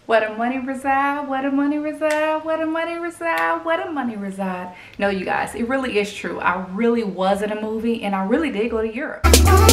Where the money reside, where the money reside, where the money reside, where the money reside. No, you guys, it really is true. I really was in a movie and I really did go to Europe.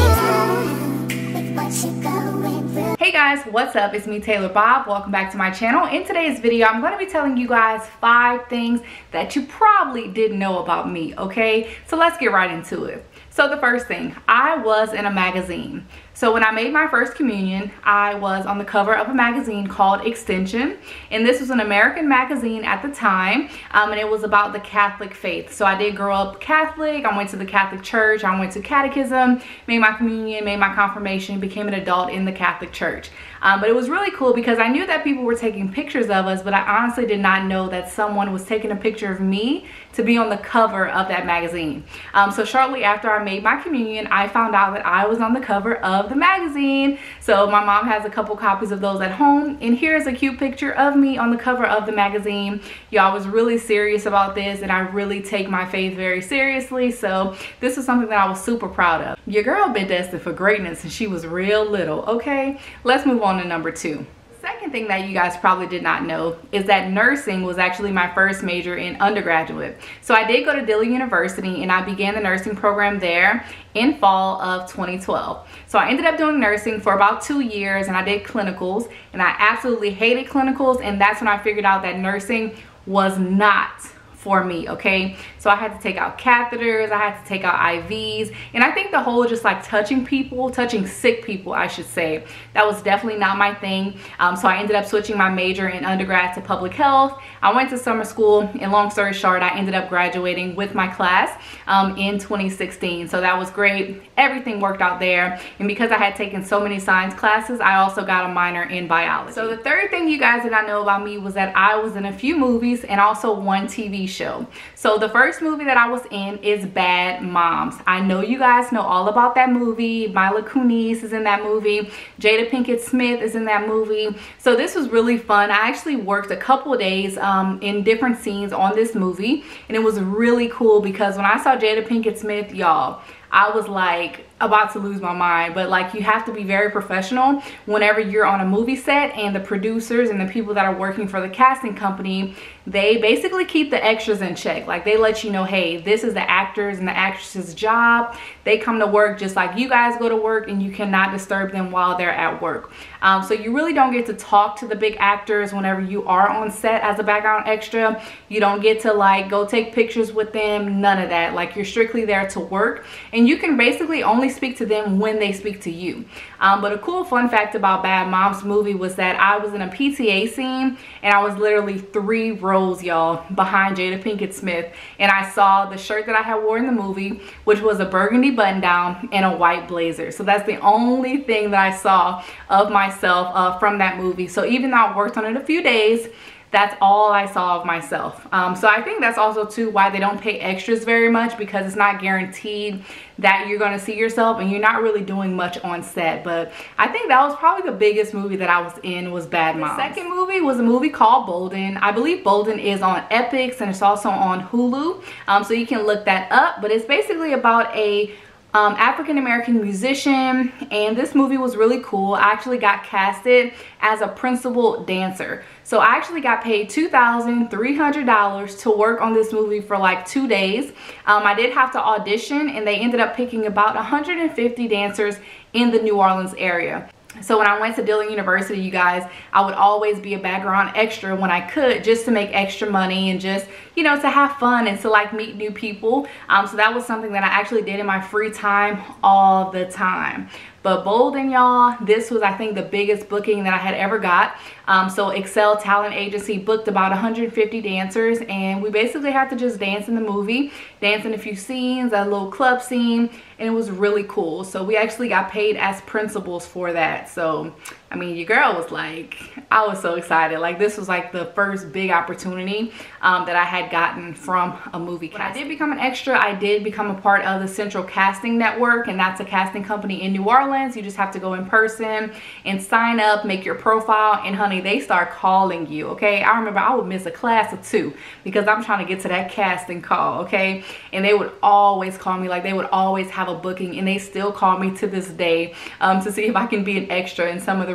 Hey guys, what's up? It's me, Taylor Bob. Welcome back to my channel. In today's video, I'm going to be telling you guys 5 things that you probably didn't know about me, okay? So let's get right into it. So the first thing, I was in a magazine. So when I made my first communion, I was on the cover of a magazine called Extension. And this was an American magazine at the time. And it was about the Catholic faith. So I did grow up Catholic. I went to the Catholic church. I went to catechism, made my communion, made my confirmation, became an adult in the Catholic church. But it was really cool because I knew that people were taking pictures of us, but I honestly did not know that someone was taking a picture of me to be on the cover of that magazine. So shortly after I made my communion, I found out that I was on the cover of the magazine. So my mom has a couple copies of those at home, and here's a cute picture of me on the cover of the magazine. Y'all, was really serious about this, and I really take my faith very seriously. So this was something that I was super proud of. Your girl been destined for greatness and she was real little, okay? Let's move on to number 2. Second thing that you guys probably did not know is that nursing was actually my first major in undergraduate. So I did go to Dillon University and I began the nursing program there in fall of 2012. So I ended up doing nursing for about 2 years and I did clinicals, and I absolutely hated clinicals, and that's when I figured out that nursing was not for me, okay? So I had to take out catheters, I had to take out IVs, and I think the whole just like touching people, touching sick people, I should say, that was definitely not my thing. So I ended up switching my major in undergrad to public health. I went to summer school, and long story short, I ended up graduating with my class in 2016. So that was great. Everything worked out there, and because I had taken so many science classes, I also got a minor in biology. So the third thing you guys did not know about me was that I was in a few movies and also one TV show. So the first movie that I was in is Bad Moms. I know you guys know all about that movie. Mila Kunis is in that movie. Jada Pinkett Smith is in that movie. So this was really fun. I actually worked a couple of days in different scenes on this movie, and it was really cool because when I saw Jada Pinkett Smith, y'all, I was like about to lose my mind. But like, you have to be very professional whenever you're on a movie set, and the producers and the people that are working for the casting company, they basically keep the extras in check. Like, they let you know, hey, this is the actors and the actresses' job. They come to work just like you guys go to work, and you cannot disturb them while they're at work. So you really don't get to talk to the big actors whenever you are on set as a background extra. You don't get to like go take pictures with them, none of that. Like, you're strictly there to work, and you can basically only speak to them when they speak to you. But a cool fun fact about Bad Moms movie was that I was in a PTA scene, and I was literally 3 rows, y'all, behind Jada Pinkett Smith, and I saw the shirt that I had worn in the movie, which was a burgundy button down and a white blazer. So that's the only thing that I saw of myself from that movie. So even though I worked on it a few days, that's all I saw of myself. So I think that's also too why they don't pay extras very much, because it's not guaranteed that you're going to see yourself, and you're not really doing much on set. But I think that was probably the biggest movie that I was in, was Bad Moms. The second movie was a movie called Bolden. I believe Bolden is on Epix, and it's also on Hulu. So you can look that up, but it's basically about a African-American musician, and this movie was really cool. I actually got casted as a principal dancer. So I actually got paid $2,300 to work on this movie for like 2 days. I did have to audition, and they ended up picking about 150 dancers in the New Orleans area. So when I went to Dillon University, you guys, I would always be a background extra when I could, just to make extra money and just, you know, to have fun and to like meet new people. So that was something that I actually did in my free time all the time. But Bolden, y'all, this was, I think, the biggest booking that I had ever got. So Excel Talent Agency booked about 150 dancers, and we basically had to just dance in the movie, dance in a few scenes, a little club scene, and it was really cool. So we actually got paid as principals for that. So I mean, your girl was like, I was so excited. Like, this was like the first big opportunity that I had gotten from a movie casting. When I did become an extra, I did become a part of the Central Casting Network, and that's a casting company in New Orleans. You just have to go in person and sign up, make your profile, and honey, they start calling you, okay? I remember I would miss a class or two because I'm trying to get to that casting call, okay? And they would always call me, like they would always have a booking, and they still call me to this day to see if I can be an extra in some of the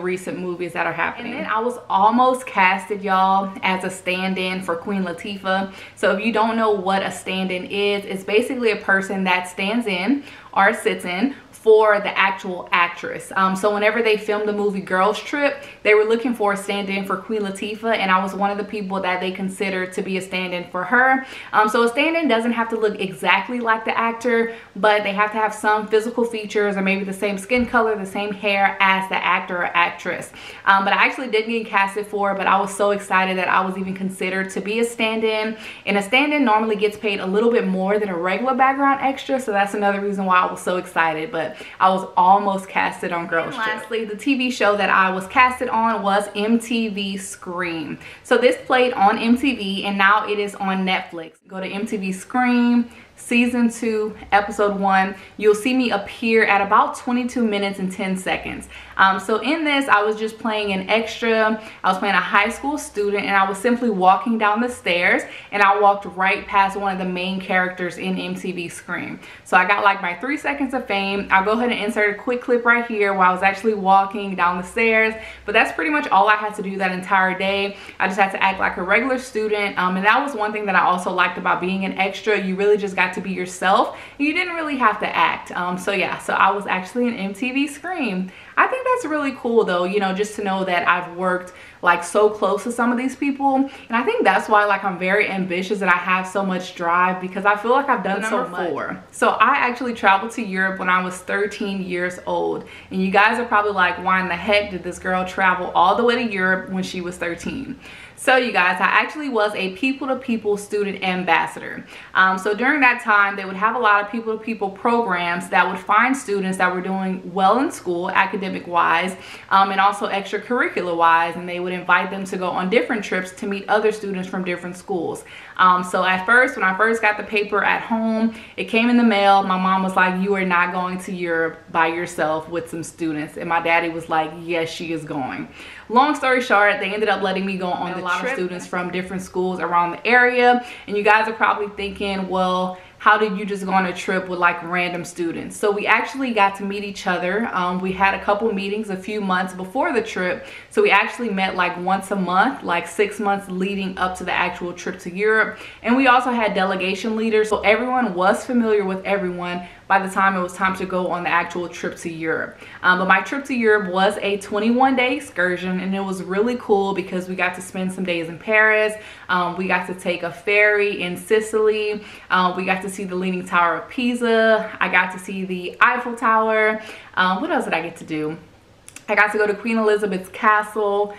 recent movies that are happening. And then I was almost casted, y'all, as a stand-in for Queen Latifah. So if you don't know what a stand-in is, it's basically a person that stands in or sits in for the actual actress. So whenever they filmed the movie Girls Trip, they were looking for a stand-in for Queen Latifah, and I was one of the people that they considered to be a stand-in for her. So a stand-in doesn't have to look exactly like the actor, but they have to have some physical features or maybe the same skin color, the same hair as the actor or actress. But I actually didn't get casted for it, but I was so excited that I was even considered to be a stand-in. And a stand-in normally gets paid a little bit more than a regular background extra, so that's another reason why I was so excited. But I was almost casted on Girls Trip. Lastly, the TV show that I was casted on was MTV Scream. So this played on MTV and now it is on Netflix. Go to MTV Scream season 2 episode 1. You'll see me appear at about 22 minutes and 10 seconds. So in this, I was just playing an extra. I was playing a high school student, and I was simply walking down the stairs, and I walked right past one of the main characters in MTV Scream. So I got like my 3 seconds of fame. I'll go ahead and insert a quick clip right here where I was actually walking down the stairs, but that's pretty much all I had to do that entire day. I just had to act like a regular student, and that was one thing that I also liked about being an extra. You really just got to be yourself. You didn't really have to act. So yeah, so I was actually in MTV Scream. I think that's really cool though, you know, just to know that I've worked like so close to some of these people. And I think that's why like I'm very ambitious and I have so much drive, because I feel like I've done so much. So I actually traveled to Europe when I was 13 years old. And you guys are probably like, why in the heck did this girl travel all the way to Europe when she was 13? So you guys, I actually was a people-to-people student ambassador. So during that time, they would have a lot of people-to-people programs that would find students that were doing well in school, academic-wise, and also extracurricular-wise, and they would invite them to go on different trips to meet other students from different schools. So at first, when I first got the paper at home, it came in the mail. My mom was like, you are not going to Europe by yourself with some students. And my daddy was like, yes, she is going. Long story short, they ended up letting me go on the trip. Students from different schools around the area. And you guys are probably thinking, well, how did you just go on a trip with like random students? So we actually got to meet each other. We had a couple meetings a few months before the trip. So we actually met like once a month, like 6 months leading up to the actual trip to Europe. And we also had delegation leaders. So everyone was familiar with everyone by the time it was time to go on the actual trip to Europe. But my trip to Europe was a 21-day excursion, and it was really cool because we got to spend some days in Paris. We got to take a ferry in Sicily. We got to see the Leaning Tower of Pisa. I got to see the Eiffel Tower. What else did I get to do? I got to go to Queen Elizabeth's castle.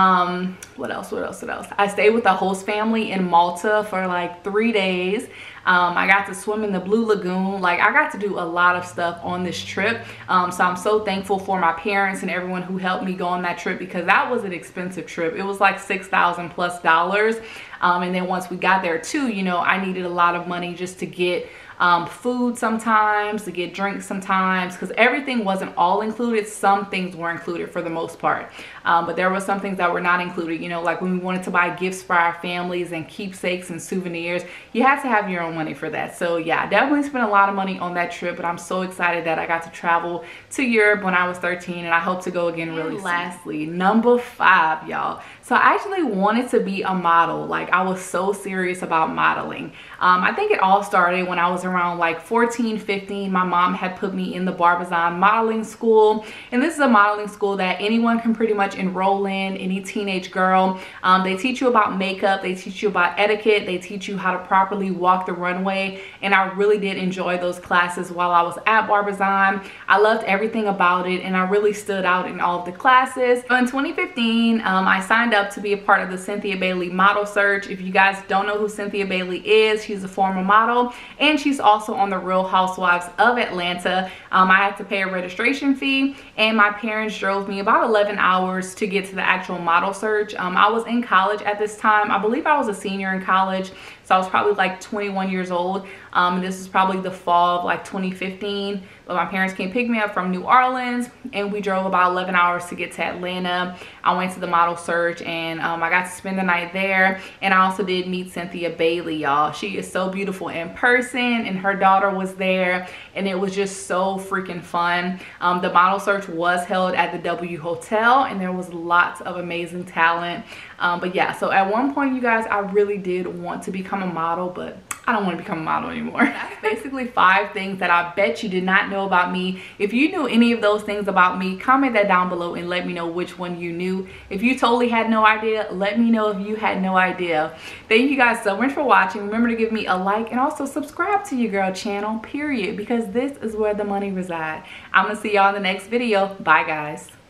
What else? I stayed with the host family in Malta for like 3 days. I got to swim in the Blue Lagoon. Like, I got to do a lot of stuff on this trip. So I'm so thankful for my parents and everyone who helped me go on that trip, because that was an expensive trip. It was like $6,000+. And then once we got there too, you know, I needed a lot of money just to get food sometimes, to get drinks sometimes, because everything wasn't all included. Some things were included for the most part, but there were some things that were not included, you know, like when we wanted to buy gifts for our families and keepsakes and souvenirs, you had to have your own money for that. So yeah, I definitely spent a lot of money on that trip, but I'm so excited that I got to travel to Europe when I was 13, and I hope to go again really soon. Lastly, number 5, y'all. So I actually wanted to be a model. Like, I was so serious about modeling. I think it all started when I was around like 14, 15. My mom had put me in the Barbizon modeling school. And this is a modeling school that anyone can pretty much enroll in, any teenage girl. They teach you about makeup. They teach you about etiquette. They teach you how to properly walk the runway. And I really did enjoy those classes while I was at Barbizon. I loved everything about it, and I really stood out in all of the classes. So in 2015, I signed up to be a part of the Cynthia Bailey model search. If you guys don't know who Cynthia Bailey is, she's a former model, and she's also on the Real Housewives of Atlanta. I had to pay a registration fee, and my parents drove me about 11 hours to get to the actual model search. I was in college at this time. I believe I was a senior in college. So So I was probably like 21 years old. This is probably the fall of like 2015. But my parents came pick me up from New Orleans, and we drove about 11 hours to get to Atlanta. I went to the model search, and I got to spend the night there. And I also did meet Cynthia Bailey, y'all. She is so beautiful in person, and her daughter was there, and it was just so freaking fun. The model search was held at the W Hotel, and there was lots of amazing talent. But yeah, so at one point, you guys, I really did want to become a model, but I don't want to become a model anymore. That's basically 5 things that I bet you did not know about me. If you knew any of those things about me, comment that down below and let me know which one you knew. If you totally had no idea, let me know if you had no idea. Thank you guys so much for watching. Remember to give me a like and also subscribe to your girl channel, period, because this is where the money resides. I'm gonna see y'all in the next video. Bye, guys.